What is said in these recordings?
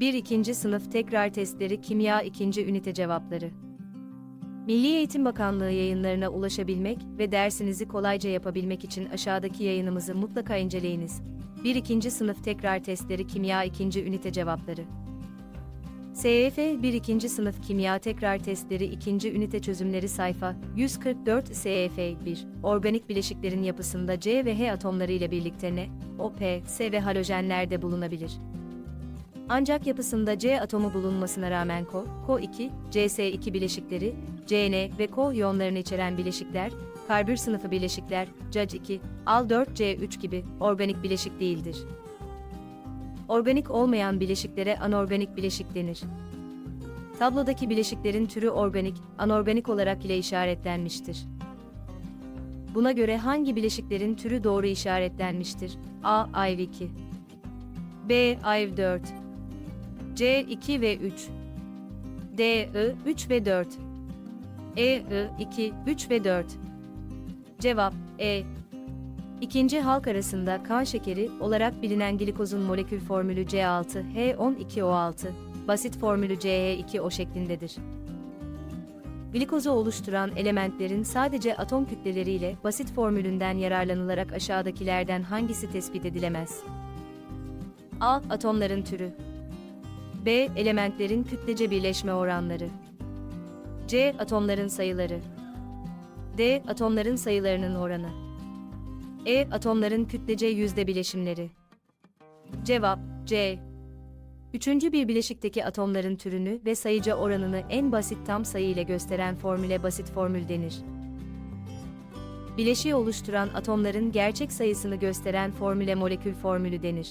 1-2. Sınıf tekrar testleri Kimya 2. ünite cevapları. Milli Eğitim Bakanlığı yayınlarına ulaşabilmek ve dersinizi kolayca yapabilmek için aşağıdaki yayınımızı mutlaka inceleyiniz. 1-2. Sınıf tekrar testleri Kimya 2. ünite cevapları. SYF 1-2. Sınıf Kimya tekrar testleri 2. ünite çözümleri sayfa 144. SYF 1. Organik bileşiklerin yapısında C ve H atomları ile birlikte N, O, P, S ve halojenler de bulunabilir. Ancak yapısında C atomu bulunmasına rağmen CO2, CS2 bileşikleri, CN ve CO iyonlarını içeren bileşikler, karbür sınıfı bileşikler, CH2, Al4C3 gibi organik bileşik değildir. Organik olmayan bileşiklere anorganik bileşik denir. Tablodaki bileşiklerin türü organik, anorganik olarak ile işaretlenmiştir. Buna göre hangi bileşiklerin türü doğru işaretlenmiştir? A. IV2 B. IV4 C. 2 ve 3 D. 3 ve 4 E. 2, 3 ve 4 Cevap E. İkinci halk arasında kan şekeri olarak bilinen glikozun molekül formülü C6H12O6, basit formülü CH2O şeklindedir. Glikozu oluşturan elementlerin sadece atom kütleleriyle basit formülünden yararlanılarak aşağıdakilerden hangisi tespit edilemez? A. Atomların türü. B. Elementlerin kütlece birleşme oranları. C. Atomların sayıları. D. Atomların sayılarının oranı. E. Atomların kütlece yüzde bileşimleri. Cevap C. Üçüncü bir bileşikteki atomların türünü ve sayıca oranını en basit tam sayı ile gösteren formüle basit formül denir. Bileşiği oluşturan atomların gerçek sayısını gösteren formüle molekül formülü denir.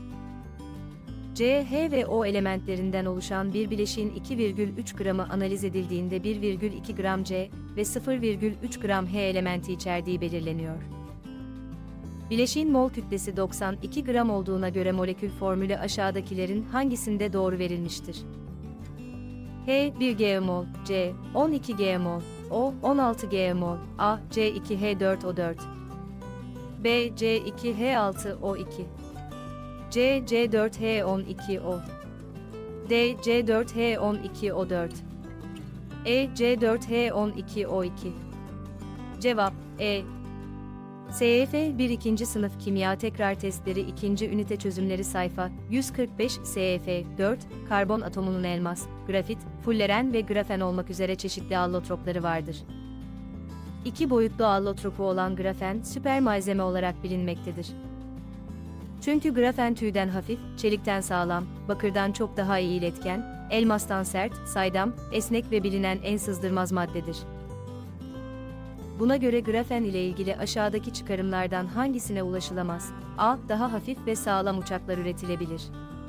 C, H ve O elementlerinden oluşan bir bileşiğin 2,3 gramı analiz edildiğinde 1,2 gram C ve 0,3 gram H elementi içerdiği belirleniyor. Bileşiğin mol kütlesi 92 gram olduğuna göre molekül formülü aşağıdakilerin hangisinde doğru verilmiştir? H 1 G mol, C 12 G mol, O 16 G mol, A C2H4O4, B C2H6O2, C C4H12O, D C4H12O4, E C4H12O2. Cevap E. SYF 1-2. Sınıf Kimya tekrar testleri 2. ünite çözümleri sayfa 145. SYF 4. Karbon atomunun elmas, grafit, fulleren ve grafen olmak üzere çeşitli allotropları vardır. İki boyutlu allotropu olan grafen süper malzeme olarak bilinmektedir. Çünkü grafen tüyden hafif, çelikten sağlam, bakırdan çok daha iyi iletken, elmastan sert, saydam, esnek ve bilinen en sızdırmaz maddedir. Buna göre grafen ile ilgili aşağıdaki çıkarımlardan hangisine ulaşılamaz? A. Daha hafif ve sağlam uçaklar üretilebilir.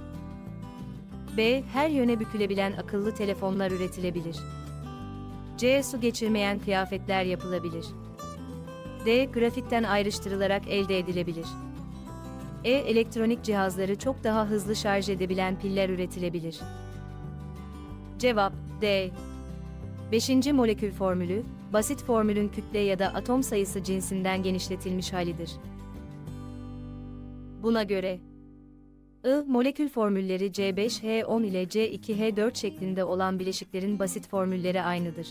B. Her yöne bükülebilen akıllı telefonlar üretilebilir. C. Su geçirmeyen kıyafetler yapılabilir. D. Grafitten ayrıştırılarak elde edilebilir. E. Elektronik cihazları çok daha hızlı şarj edebilen piller üretilebilir. Cevap D. 5. Molekül formülü, basit formülün kütle ya da atom sayısı cinsinden genişletilmiş halidir. Buna göre I. Molekül formülleri C5H10 ile C2H4 şeklinde olan bileşiklerin basit formülleri aynıdır.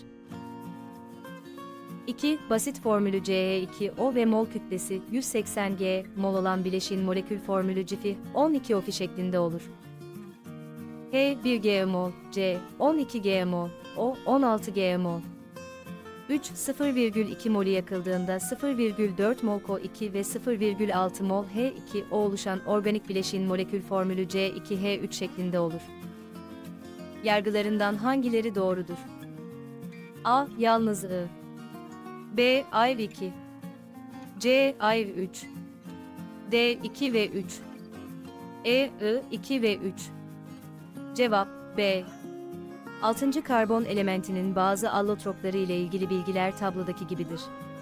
2. Basit formülü CH2O ve mol kütlesi 180 G mol olan bileşiğin molekül formülü Cf 12 OFI şeklinde olur. H 1 G mol, C 12 G mol, O 16 G mol. 3. 0,2 molü yakıldığında 0,4 mol CO2 ve 0,6 mol H2O oluşan organik bileşiğin molekül formülü C2H3 şeklinde olur. Yargılarından hangileri doğrudur? A. Yalnız I. B. IV2 C. IV3 D. 2 ve 3 E. I. 2 ve 3 Cevap B. 6. Karbon elementinin bazı allotropları ile ilgili bilgiler tablodaki gibidir.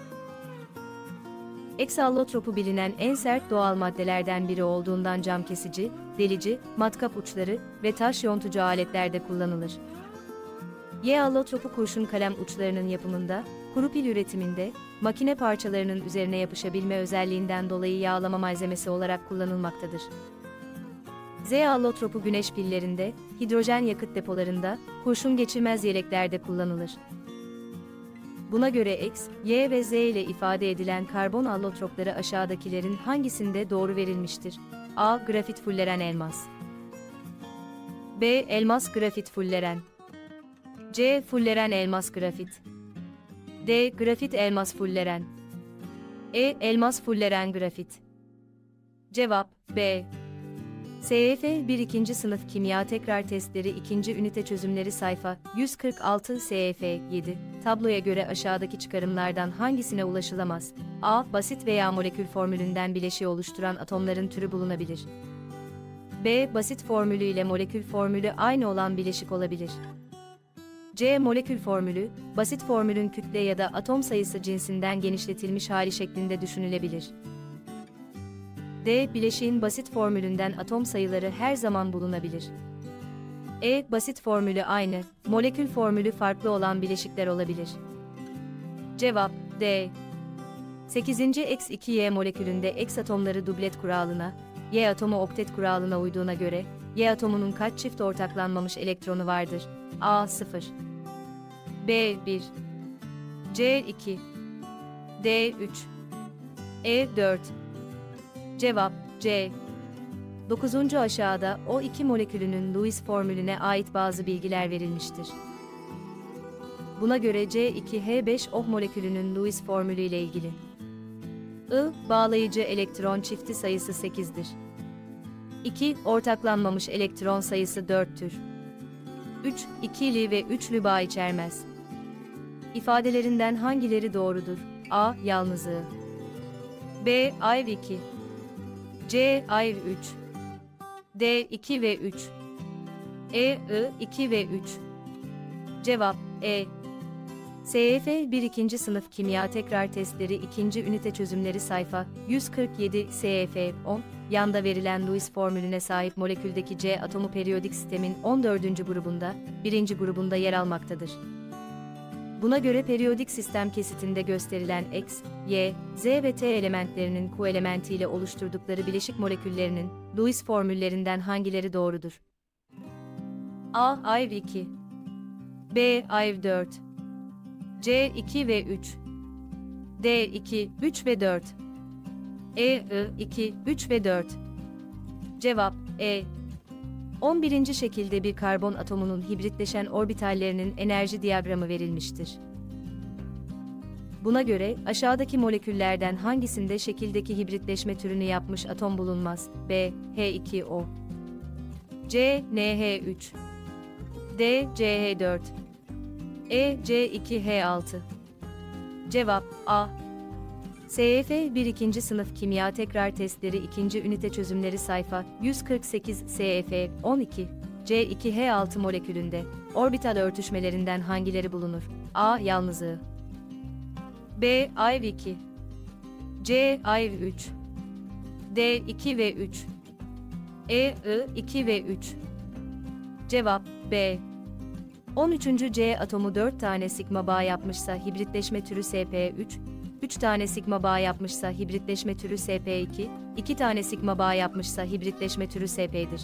X-allotropu bilinen en sert doğal maddelerden biri olduğundan cam kesici, delici, matkap uçları ve taş yontucu aletlerde kullanılır. Y-allotropu kurşun kalem uçlarının yapımında, kuru pil üretiminde, makine parçalarının üzerine yapışabilme özelliğinden dolayı yağlama malzemesi olarak kullanılmaktadır. Z allotropu güneş pillerinde, hidrojen yakıt depolarında, kurşun geçirmez yeleklerde kullanılır. Buna göre X, Y ve Z ile ifade edilen karbon allotropları aşağıdakilerin hangisinde doğru verilmiştir? A. Grafit fulleren elmas. B. Elmas grafit fulleren. C. Fulleren elmas grafit. D. Grafit elmas fulleren. E. Elmas fulleren grafit. Cevap B. SYF 1. 2. Sınıf Kimya Tekrar Testleri 2. Ünite Çözümleri Sayfa 146 SYF 7. Tabloya göre aşağıdaki çıkarımlardan hangisine ulaşılamaz? A. Basit veya molekül formülünden bileşiği oluşturan atomların türü bulunabilir. B. Basit formülü ile molekül formülü aynı olan bileşik olabilir. C. Molekül formülü, basit formülün kütle ya da atom sayısı cinsinden genişletilmiş hali şeklinde düşünülebilir. D. Bileşiğin basit formülünden atom sayıları her zaman bulunabilir. E. Basit formülü aynı, molekül formülü farklı olan bileşikler olabilir. Cevap D. 8. X2Y molekülünde X atomları dublet kuralına, Y atomu oktet kuralına uyduğuna göre, Y atomunun kaç çift ortaklanmamış elektronu vardır? A. 0 B. 1 C. 2 D. 3 E. 4 Cevap C. 9. Aşağıda O2 molekülünün Lewis formülüne ait bazı bilgiler verilmiştir. Buna göre C2H5O molekülünün Lewis formülü ile ilgili. I. Bağlayıcı elektron çifti sayısı 8'dir. 2. Ortaklanmamış elektron sayısı 4'tür. 3. İkili ve üçlü bağ içermez. İfadelerinden hangileri doğrudur? A. Yalnızı. B. Ayrı 2 C. Ayrı 3 D. 2 ve 3 E. I. 2 ve 3 Cevap E. SYF 1. 2. Sınıf Kimya Tekrar Testleri 2. Ünite Çözümleri Sayfa 147 SYF 10. Yanda verilen Lewis formülüne sahip moleküldeki C atomu periyodik sistemin 14. grubunda, 1. grubunda yer almaktadır. Buna göre periyodik sistem kesitinde gösterilen X, Y, Z ve T elementlerinin koelementiyle oluşturdukları bileşik moleküllerinin Lewis formüllerinden hangileri doğrudur? A. Ayrı 2 B. Ayrı 4 C. 2 ve 3 D. 2, 3 ve 4 E. I. 2, 3 ve 4 Cevap E. 11. şekilde bir karbon atomunun hibritleşen orbitallerinin enerji diyagramı verilmiştir. Buna göre, aşağıdaki moleküllerden hangisinde şekildeki hibritleşme türünü yapmış atom bulunmaz? B. H2O C. NH3 D. CH4 E. C2H6 Cevap A. SYF 1. 2. Sınıf Kimya Tekrar Testleri 2. Ünite Çözümleri Sayfa 148 SYF 12 C2H6 molekülünde orbital örtüşmelerinden hangileri bulunur? A. Yalnızı B. Ayrı 2 C. Ayrı 3 D. 2 ve 3 E. I. 2 ve 3 Cevap B. 13. C atomu 4 tane sigma bağ yapmışsa hibritleşme türü sp3, 3 tane sigma bağ yapmışsa hibritleşme türü sp2, 2 tane sigma bağ yapmışsa hibritleşme türü sp'dir.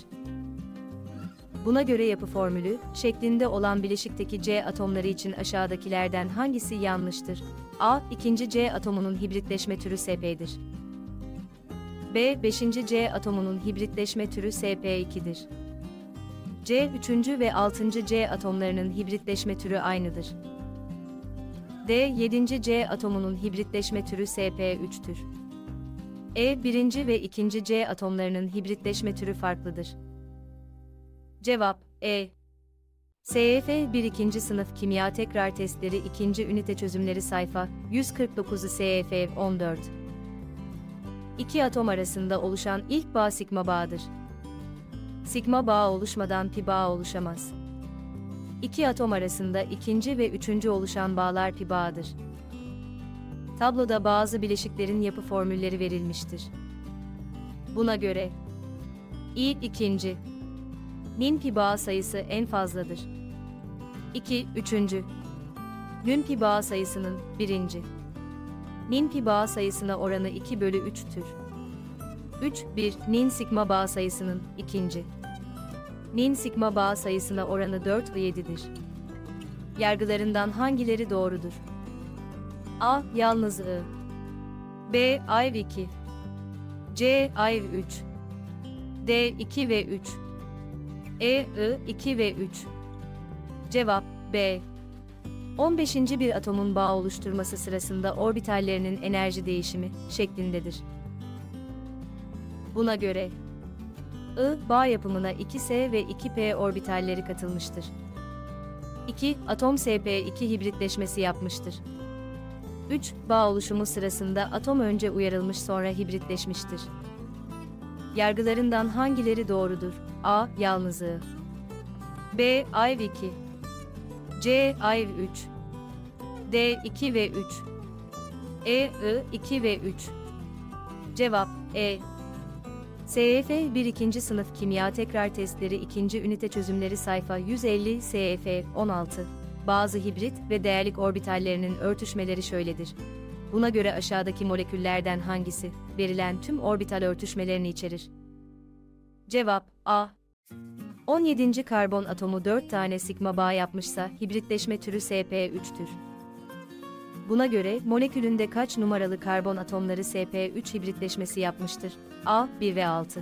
Buna göre yapı formülü, şeklinde olan bileşikteki C atomları için aşağıdakilerden hangisi yanlıştır? A. 2. C atomunun hibritleşme türü sp'dir. B. 5. C atomunun hibritleşme türü sp2'dir. C. 3. ve 6. C atomlarının hibritleşme türü aynıdır. D. 7. C atomunun hibritleşme türü sp3'tür. E. 1. ve 2. C atomlarının hibritleşme türü farklıdır. Cevap E. SYF 1. 2. Sınıf Kimya Tekrar Testleri 2. Ünite Çözümleri Sayfa 149 SYF 14. İki atom arasında oluşan ilk bağ sigma bağıdır. Sigma bağı oluşmadan pi bağı oluşamaz. İki atom arasında ikinci ve üçüncü oluşan bağlar pi bağıdır. Tabloda bazı bileşiklerin yapı formülleri verilmiştir. Buna göre I ikinci, nin pi bağı sayısı en fazladır. 2. Üçüncü, nün pi bağı sayısının birinci, nin pi bağı sayısına oranı 2/3'tür. 3, 1. Nin sigma bağ sayısının ikinci. Nin sigma bağ sayısına oranı 4 ve 7'dir. Yargılarından hangileri doğrudur? A. Yalnız I. B. I ve 2. C. I ve 3. D. 2 ve 3. E. I. 2 ve 3. Cevap B. 15. Bir atomun bağ oluşturması sırasında orbitallerinin enerji değişimi şeklindedir. Buna göre I. Bağ yapımına 2s ve 2p orbitalleri katılmıştır. 2. Atom sp2 hibritleşmesi yapmıştır. 3. Bağ oluşumu sırasında atom önce uyarılmış sonra hibritleşmiştir. Yargılarından hangileri doğrudur? A. Yalnız I. B. I ve 2. C. I ve 3. D. 2 ve 3. E. I. 2 ve 3. Cevap E. SEF 1. 2. Sınıf Kimya Tekrar Testleri 2. Ünite Çözümleri Sayfa 150 SEF 16. Bazı hibrit ve değerlik orbitallerinin örtüşmeleri şöyledir. Buna göre aşağıdaki moleküllerden hangisi verilen tüm orbital örtüşmelerini içerir? Cevap A. 17. Karbon atomu 4 tane sigma bağ yapmışsa hibritleşme türü sp3'tür. Buna göre molekülünde kaç numaralı karbon atomları sp3 hibritleşmesi yapmıştır? A. 1 ve 6.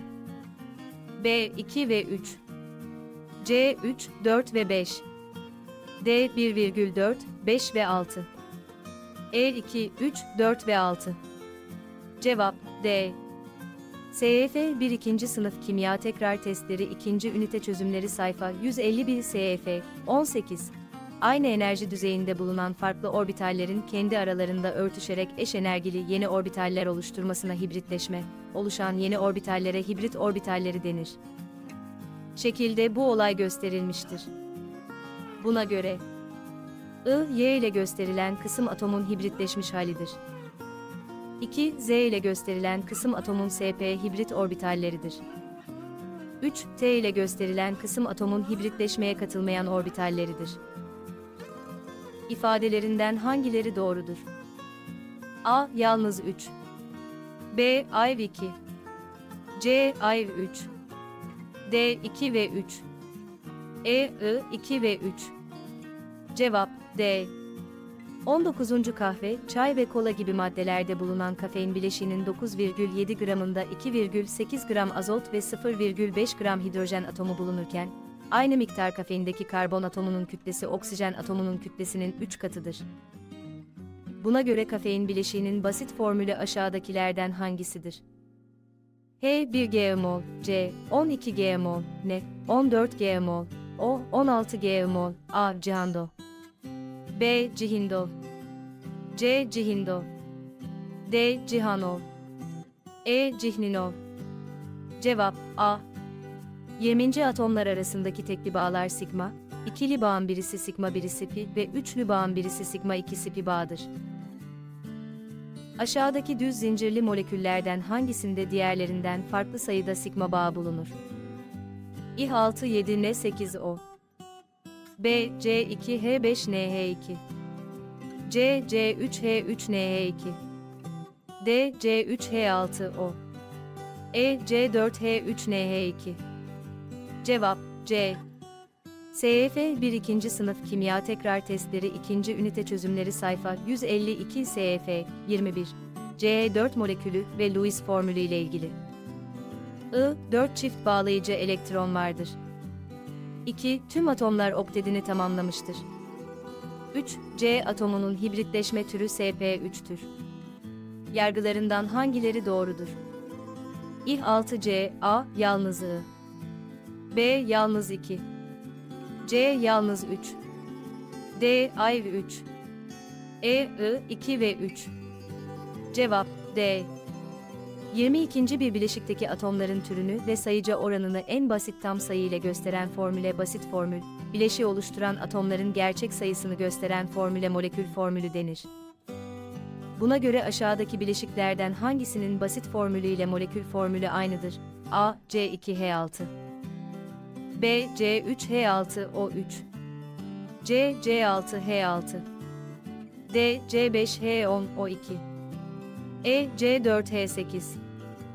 B. 2 ve 3. C. 3, 4 ve 5. D. 1,4, 5 ve 6. E. 2, 3, 4 ve 6. Cevap D. SEF 1. 2. Sınıf Kimya Tekrar Testleri 2. Ünite Çözümleri Sayfa 151 SEF 18. Aynı enerji düzeyinde bulunan farklı orbitallerin kendi aralarında örtüşerek eş enerjili yeni orbitaller oluşturmasına hibritleşme, oluşan yeni orbitallere hibrit orbitalleri denir. Şekilde bu olay gösterilmiştir. Buna göre I, Y ile gösterilen kısım atomun hibritleşmiş halidir. 2, Z ile gösterilen kısım atomun sp hibrit orbitalleridir. 3, T ile gösterilen kısım atomun hibritleşmeye katılmayan orbitalleridir. İfadelerinden hangileri doğrudur? A. Yalnız 3. B. I ve 2. C. I ve 3. D. 2 ve 3. E. I. 2 ve 3. Cevap D. 19. Kahve, çay ve kola gibi maddelerde bulunan kafein bileşiğinin 9,7 gramında 2,8 gram azot ve 0,5 gram hidrojen atomu bulunurken, aynı miktar kafeindeki karbon atomunun kütlesi oksijen atomunun kütlesinin 3 katıdır. Buna göre kafein bileşiğinin basit formülü aşağıdakilerden hangisidir? H 1 g-mol, C 12 g-mol, N 14 g-mol, O 16 g-mol, A cihando. B. Cihindol. C. Cihindol. D. Cihanol. E. Cihninol. Cevap A. 20. Atomlar arasındaki tekli bağlar sigma, ikili bağın birisi sigma birisi pi ve üçlü bağın birisi sigma ikisi pi bağıdır. Aşağıdaki düz zincirli moleküllerden hangisinde diğerlerinden farklı sayıda sigma bağı bulunur? İH6 7 N8 O. B. C2 H5 NH2. C. C3 H3 NH2. D. C3 H6 O. E. C4 H3 NH2. Cevap C. SEF 1. 2. Sınıf Kimya Tekrar Testleri 2. Ünite Çözümleri Sayfa 152 SEF 21. Ce4 molekülü ve Lewis formülü ile ilgili. I. 4 çift bağlayıcı elektron vardır. 2. Tüm atomlar oktedini tamamlamıştır. 3. C atomunun hibritleşme türü sp3'tür. Yargılarından hangileri doğrudur? İH6C A yalnız I. B yalnız 2. C yalnız 3. D I ve 3. E I 2 ve 3. Cevap D. 22. Bir bileşikteki atomların türünü ve sayıca oranını en basit tam sayı ile gösteren formüle basit formül, bileşiği oluşturan atomların gerçek sayısını gösteren formüle molekül formülü denir. Buna göre aşağıdaki bileşiklerden hangisinin basit formülü ile molekül formülü aynıdır? A. C2H6. B. C3H6O3. C. C6H6. D. C5H10O2. E. C4H8.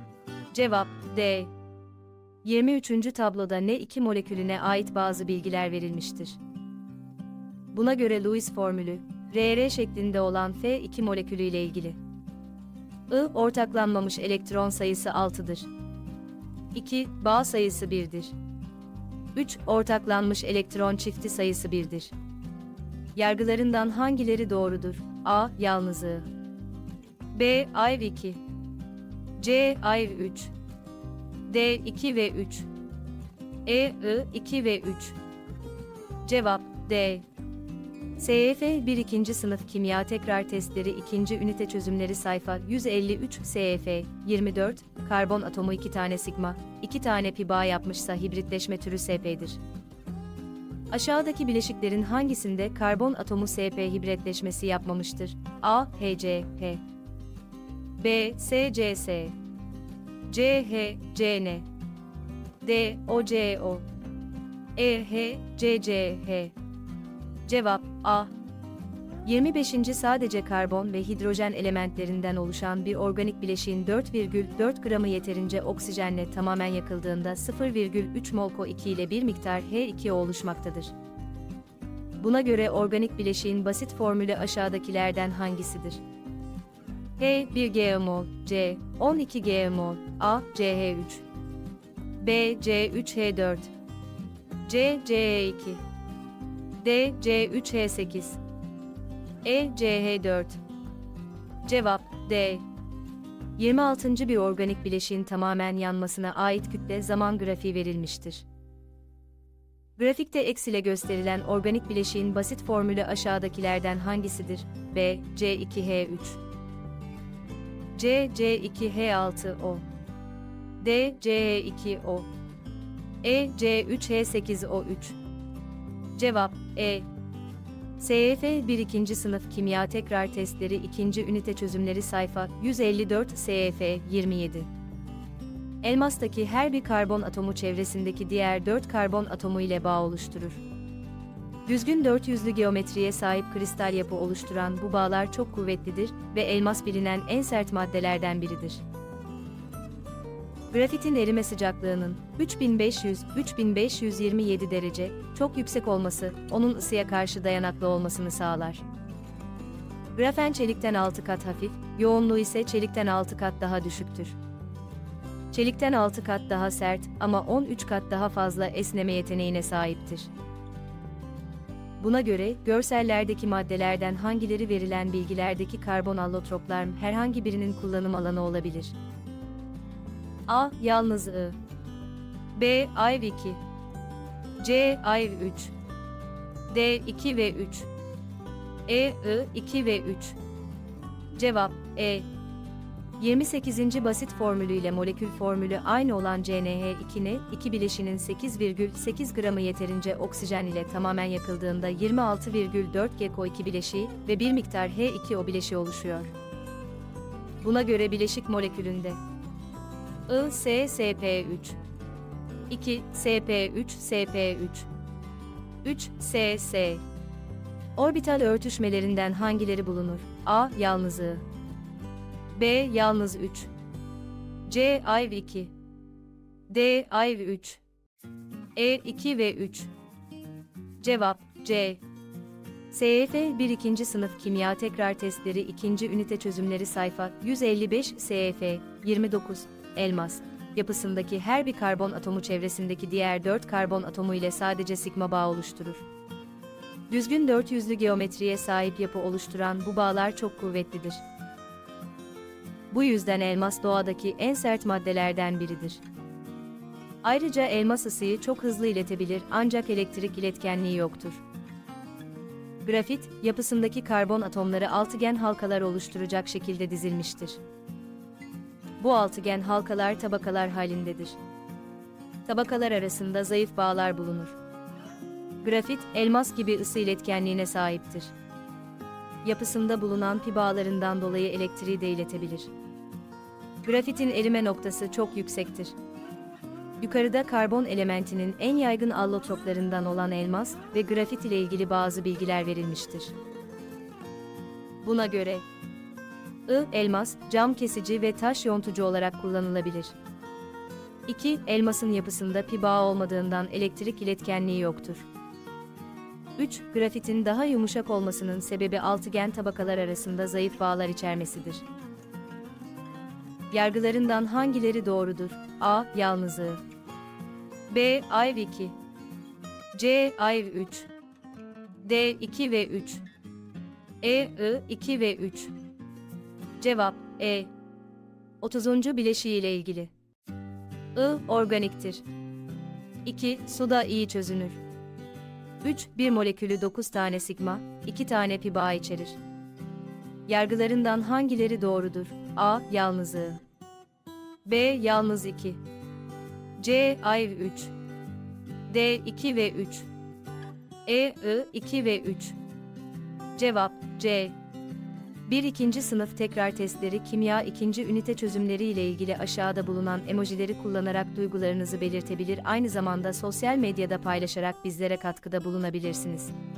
Cevap D. 23. tabloda N2 molekülüne ait bazı bilgiler verilmiştir. Buna göre Lewis formülü, RR şeklinde olan F2 molekülü ile ilgili. Ortaklanmamış elektron sayısı 6'dır. 2. Bağ sayısı 1'dir. 3. Ortaklanmış elektron çifti sayısı 1'dir. Yargılarından hangileri doğrudur? A. Yalnız I. B. Ayrı 2. C. Ayrı 3. D. 2 ve 3. I. 2 ve 3. Cevap D. SYF 1. 2. Sınıf Kimya Tekrar Testleri 2. Ünite Çözümleri Sayfa 153 SYF 24 Karbon atomu 2 tane sigma, 2 tane pi bağ yapmışsa hibritleşme türü SP'dir. Aşağıdaki bileşiklerin hangisinde karbon atomu SP hibritleşmesi yapmamıştır? A. HCH B. SCS CH-CN D. OCO EH-CCH Cevap A. 25. Sadece karbon ve hidrojen elementlerinden oluşan bir organik bileşiğin 4,4 gramı yeterince oksijenle tamamen yakıldığında 0,3 mol CO2 ile bir miktar H2O oluşmaktadır. Buna göre organik bileşiğin basit formülü aşağıdakilerden hangisidir? H 1 gmol, C 12 gmol, A CH3, B C3H4, C CH2, D C3H8, E CH4. Cevap D. 26. Bir organik bileşiğin tamamen yanmasına ait kütle zaman grafiği verilmiştir. Grafikte X ile gösterilen organik bileşiğin basit formülü aşağıdakilerden hangisidir? B C2H3, C C2H6O, D CH2O, E C3H8O3. Cevap E. SYF 1. 2. Sınıf Kimya Tekrar Testleri 2. Ünite Çözümleri Sayfa 154 SYF 27. Elmastaki her bir karbon atomu çevresindeki diğer 4 karbon atomu ile bağ oluşturur. Düzgün 400'lü geometriye sahip kristal yapı oluşturan bu bağlar çok kuvvetlidir ve elmas bilinen en sert maddelerden biridir. Grafitin erime sıcaklığının 3500-3527 derece çok yüksek olması, onun ısıya karşı dayanıklı olmasını sağlar. Grafen çelikten 6 kat hafif, yoğunluğu ise çelikten 6 kat daha düşüktür. Çelikten 6 kat daha sert ama 13 kat daha fazla esneme yeteneğine sahiptir. Buna göre, görsellerdeki maddelerden hangileri verilen bilgilerdeki karbon allotroplar herhangi birinin kullanım alanı olabilir? A. Yalnız I, B. Ayrı 2, C. Ayrı 3, D. 2 ve 3, E. 2 ve 3. Cevap E. 28. basit formülüyle molekül formülü aynı olan CnH2n, 2 bileşinin 8,8 gramı yeterince oksijen ile tamamen yakıldığında 26,4 GeCO2 bileşiği ve bir miktar H2O bileşiği oluşuyor. Buna göre bileşik molekülünde ISSP3, 2 SP3 SP3, 3 SS. Orbital örtüşmelerinden hangileri bulunur? A. Yalnız I, B. Yalnız 3, C. Ayrı 2, D. Ayrı 3, E. 2 ve 3. Cevap C. SYF 1. 2. Sınıf Kimya Tekrar Testleri 2. Ünite Çözümleri Sayfa 155 SYF 29 Elmas yapısındaki her bir karbon atomu çevresindeki diğer 4 karbon atomu ile sadece sigma bağ oluşturur. Düzgün 400'lü geometriye sahip yapı oluşturan bu bağlar çok kuvvetlidir. Bu yüzden elmas doğadaki en sert maddelerden biridir. Ayrıca elmas ısıyı çok hızlı iletebilir ancak elektrik iletkenliği yoktur. Grafit, yapısındaki karbon atomları altıgen halkalar oluşturacak şekilde dizilmiştir. Bu altıgen halkalar tabakalar halindedir. Tabakalar arasında zayıf bağlar bulunur. Grafit, elmas gibi ısı iletkenliğine sahiptir. Yapısında bulunan pi bağlarından dolayı elektriği de iletebilir. Grafitin erime noktası çok yüksektir. Yukarıda karbon elementinin en yaygın allotroplarından olan elmas ve grafit ile ilgili bazı bilgiler verilmiştir. Buna göre elmas, cam kesici ve taş yontucu olarak kullanılabilir. 2. Elmasın yapısında pi bağı olmadığından elektrik iletkenliği yoktur. 3. Grafitin daha yumuşak olmasının sebebi altıgen tabakalar arasında zayıf bağlar içermesidir. Yargılarından hangileri doğrudur? A. Yalnızlığı. B. IV2. C. IV3. D. 2 ve 3. E. I. 2 ve 3. Cevap E. 30. bileşiği ile ilgili. I. Organiktir. 2. Suda iyi çözünür. 3. Bir molekülü 9 tane sigma, 2 tane pi bağı içerir. Yargılarından hangileri doğrudur? A. Yalnızlığı. B. Yalnız 2. C. IV3. D. 2 ve 3. E. I. 2 ve 3. Cevap C. 1. Sınıf tekrar testleri kimya 2. ünite çözümleri ile ilgili aşağıda bulunan emojileri kullanarak duygularınızı belirtebilir, aynı zamanda sosyal medyada paylaşarak bizlere katkıda bulunabilirsiniz.